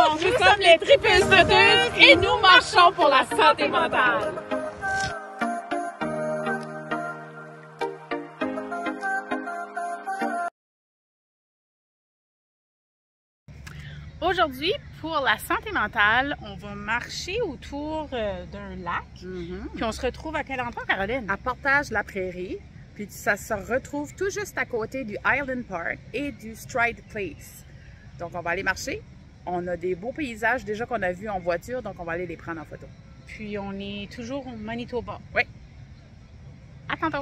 Bonjour, nous sommes les Tripeuses de Deux et nous marchons pour la santé mentale. Aujourd'hui, pour la santé mentale, on va marcher autour d'un lac. Puis on se retrouve à quel endroit, Caroline? À Portage-la-Prairie. Puis ça se retrouve tout juste à côté du Island Park et du Stride Place. Donc on va aller marcher. On a des beaux paysages déjà qu'on a vus en voiture, donc on va aller les prendre en photo. Puis on est toujours au Manitoba. Oui. À tantôt!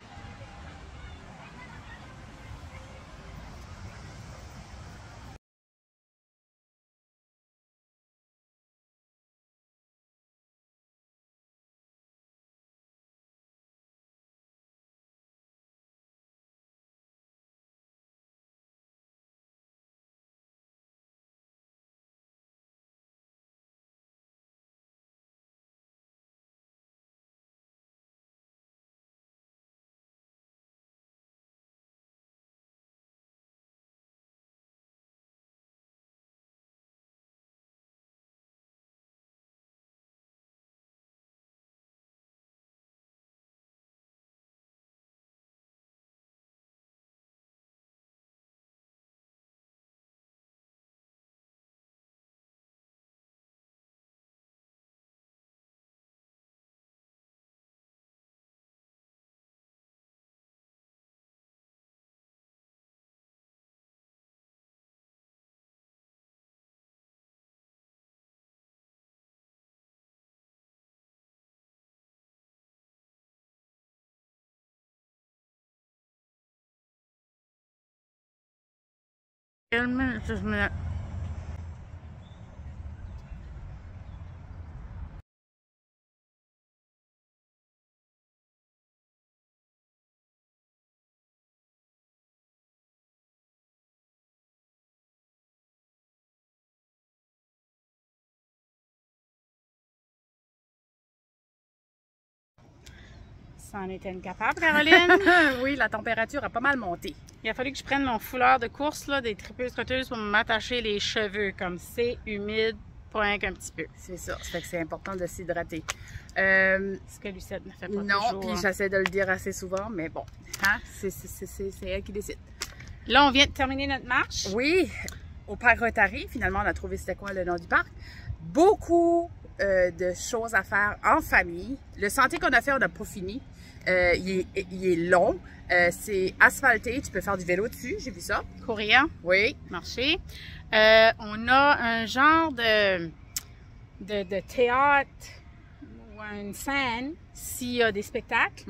Ça en était incapable, Caroline. Oui, la température a pas mal monté. Il a fallu que je prenne mon foulard de course là, des tripeuses-trotteuses pour m'attacher les cheveux, comme c'est humide, pas qu'un petit peu. C'est ça, ça fait que c'est important de s'hydrater. Ce que Lucette ne fait pas non, toujours. puis j'essaie de le dire assez souvent, mais bon, hein, c'est elle qui décide. Là, on vient de terminer notre marche. Oui, au parc Rotary, finalement, on a trouvé c'était quoi le nom du parc. Beaucoup de choses à faire en famille. Le sentier qu'on a fait, on n'a pas fini. Il est long, c'est asphalté, tu peux faire du vélo dessus, j'ai vu ça. Courir. Oui. Marcher. On a un genre de théâtre ou une scène s'il y a des spectacles.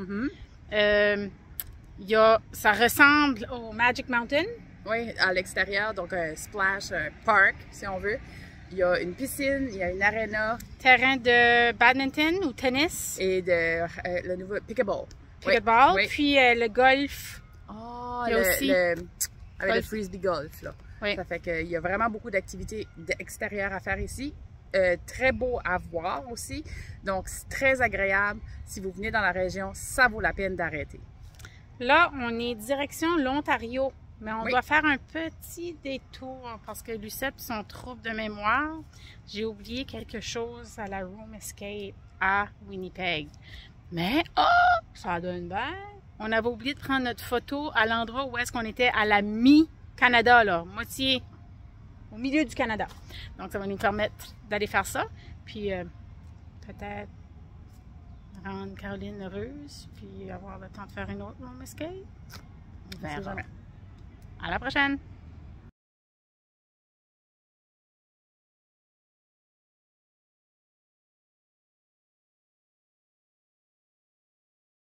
Ça ressemble au Magic Mountain. Oui, à l'extérieur, donc un splash, un park, si on veut. Il y a une piscine, il y a une arena. Terrain de badminton ou tennis. Et le nouveau pickleball. Pickleball, oui. Puis le golf. Oh, il y a aussi avec le frisbee golf, là. Oui. Ça fait qu'il y a vraiment beaucoup d'activités extérieures à faire ici. Très beau à voir aussi. Donc, c'est très agréable. Si vous venez dans la région, ça vaut la peine d'arrêter. Là, on est direction l'Ontario. Mais on Oui. doit faire un petit détour parce que Lucette et son trouble de mémoire, j'ai oublié quelque chose à la Room Escape à Winnipeg. Mais, ça donne bien! On avait oublié de prendre notre photo à l'endroit où est-ce qu'on était à la mi-Canada, là, moitié au milieu du Canada. Donc, ça va nous permettre d'aller faire ça. Puis, peut-être rendre Caroline heureuse, puis avoir le temps de faire une autre Room Escape. On verra. À la prochaine!